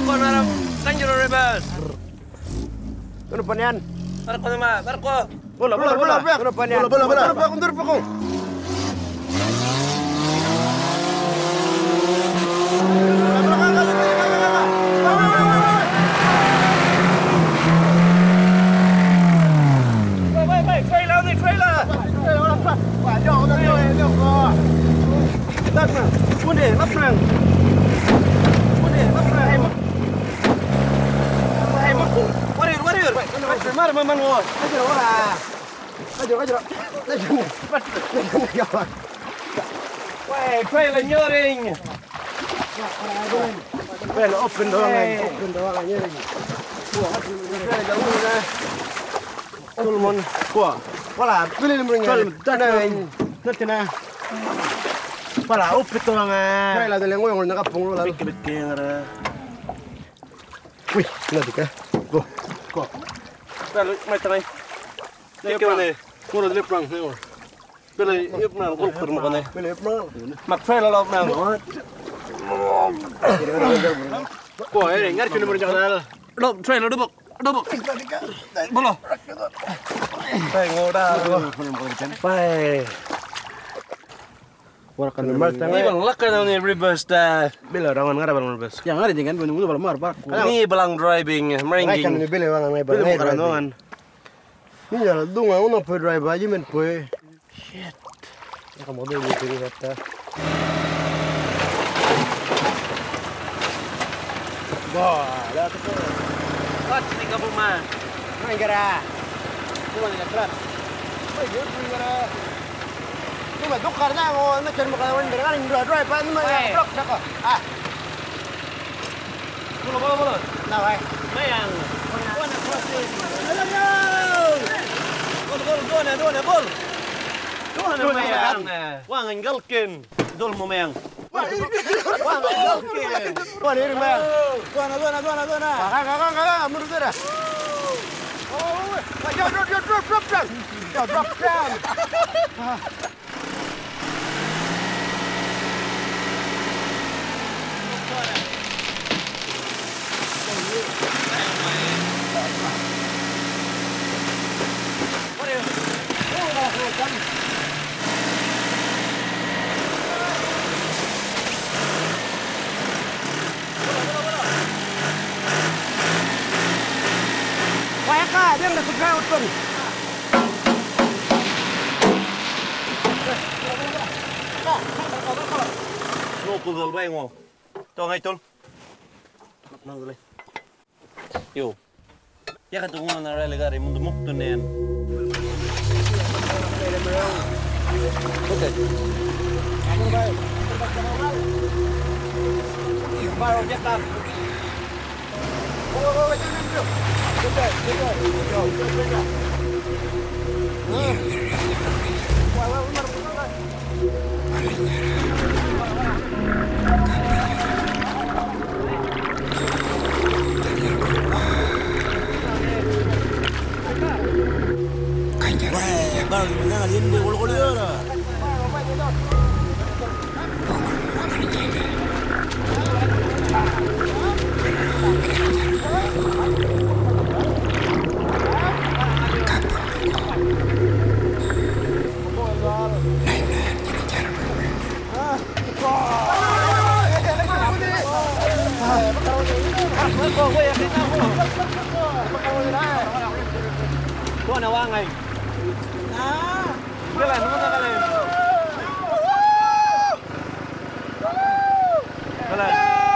marah kanjur rebels. Ano pa niyan? Barko naman, barko. Bola. Ano pa niyan? Bola. Turun pa ko. Trailer. Wah, jauh. Datang. Munde, lapang. Warrior. Mari maman mo. Ajar. Wah, trailer nyoring. Well, open doang nyoring. Wah, trailer jauh na. Tulmon. Wah. Wala, pili mo rin yan. Dati na. Wala, upit ko lang nga. Kaya lang dalang yung nakapunglo lang. Bit kaya nga. Uy, nadi ka. Go. Pero, may tanay. Ikaw na eh. Muna dilip lang. Pero, ip na. Ulper mo ka na eh. Mag-trail lang na. Kuha, eh. Ngari ko na mo rin ka na. Trail, dubok. Bolo. Ngoda. Pai. Wala kan normal tanga. Ibang lakar na ni reverse da. Bila rangan ngara bang reverse. Yang ada dengan bunyi bala mar ba. Ni balang driving meringing. Kan ni bila wang ngai balang driving. Ni ya dunga una pe drive aja men pe. Shit. Ya mobil ni kiri hatta. Wah, dah tu. Wat, tinggal rumah. Mana gara? Rumah ni keras. Oi, dia pergi gara. Cuma tukar na mo, macam makawan berang ni drive pa ni mah block dah ko. Ah. Bola. Nah, hai. Mayang. Bona crossing. Gol. Dona mayang. Wang ngalkin. Dol mo mayang. Wah, galkin. Wah, ini mayang. Dona. Kakak, menurut saya. Oh, drop down. Dia nggak suka utun. Ngô cùng bay ngô. Cho ngay tol. Nang dulu. Yo. Ya kan tunggu nang relegare mundu muktu nen. Oke. Baru jetan. Oh, jangan. Good. Go. Tuh ada wangai. Nah, kalian mana kalian? Kalian.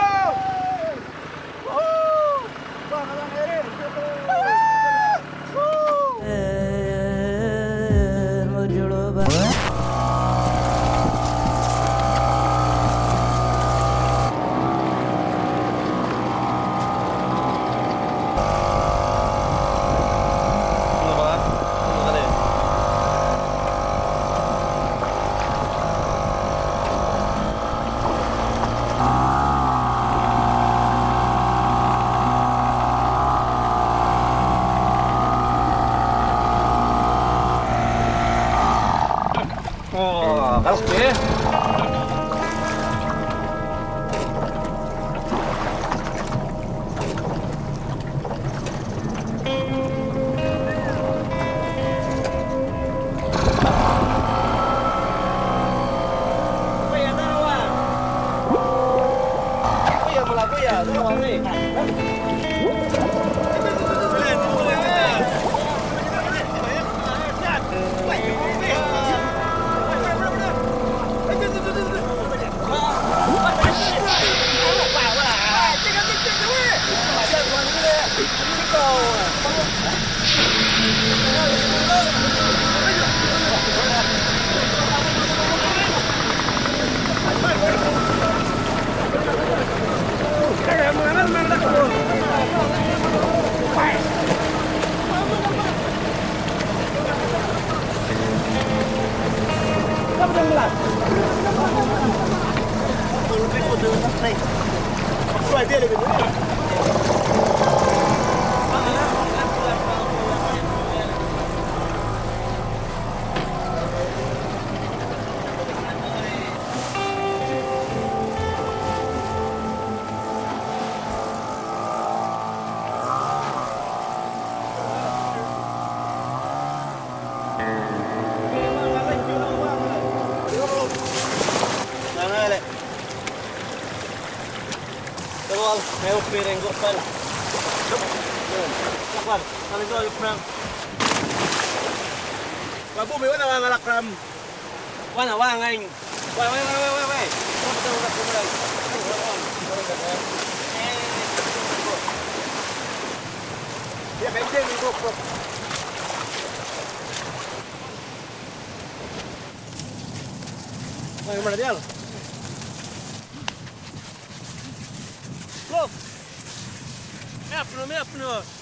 Oke. lah. Lebih foto naik. Suai dia lebih. May piring ko pal. Kapal, kali ko yung prank. Babu may wala nga lakram. Wana wangain. Wait. Ya kayak gini kok. Mana dia? Look. Öppna.